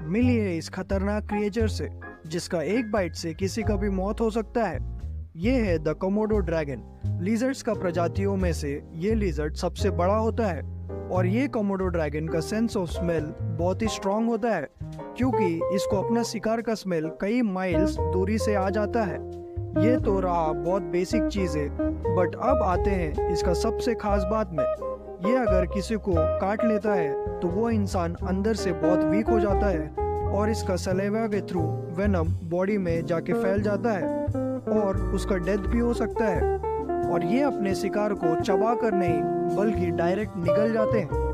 मिलिए इस खतरनाक क्रिएचर से जिसका एक बाइट से किसी का भी मौत हो सकता है। ये है द कोमोडो ड्रैगन। लिजर्ड्स का प्रजातियों में से ये लिजर्ड सबसे बड़ा होता है और ये कोमोडो ड्रैगन का सेंस ऑफ स्मेल बहुत ही स्ट्रांग होता है क्योंकि इसको अपना शिकार का स्मेल कई माइल्स दूरी से आ जाता है। ये तो रहा बहुत बेसिक चीज़ है, बट अब आते हैं इसका सबसे खास बात में। ये अगर किसी को काट लेता है तो वो इंसान अंदर से बहुत वीक हो जाता है और इसका सलेवा के थ्रू वेनम बॉडी में जाके फैल जाता है और उसका डेथ भी हो सकता है। और ये अपने शिकार को चबा कर नहीं बल्कि डायरेक्ट निगल जाते हैं।